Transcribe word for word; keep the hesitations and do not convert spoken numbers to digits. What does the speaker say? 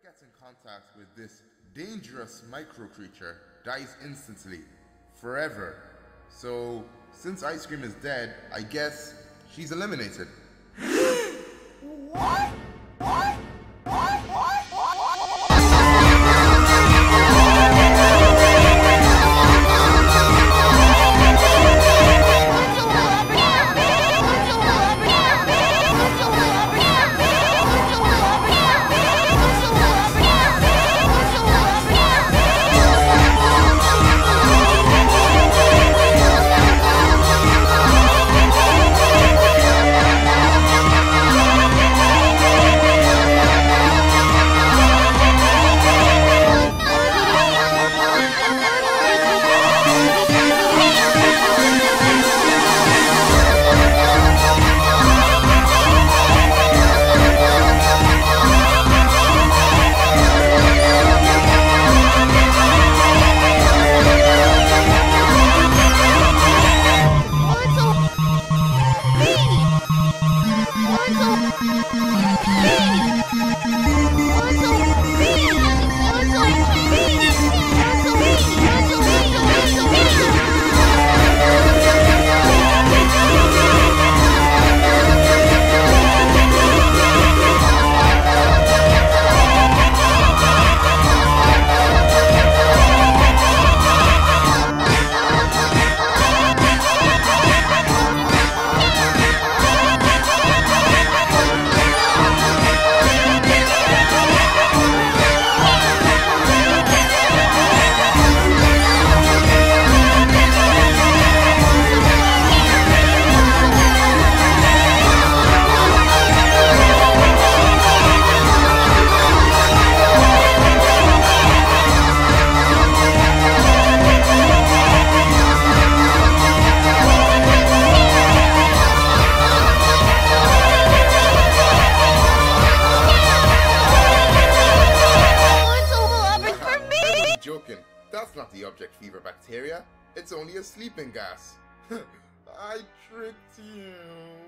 gets in contact with this dangerous micro creature dies instantly, forever. So, since Ice Cream is dead, I guess she's eliminated. What? What? What? What? Joking. That's not the object fever bacteria. It's only a sleeping gas. I tricked you.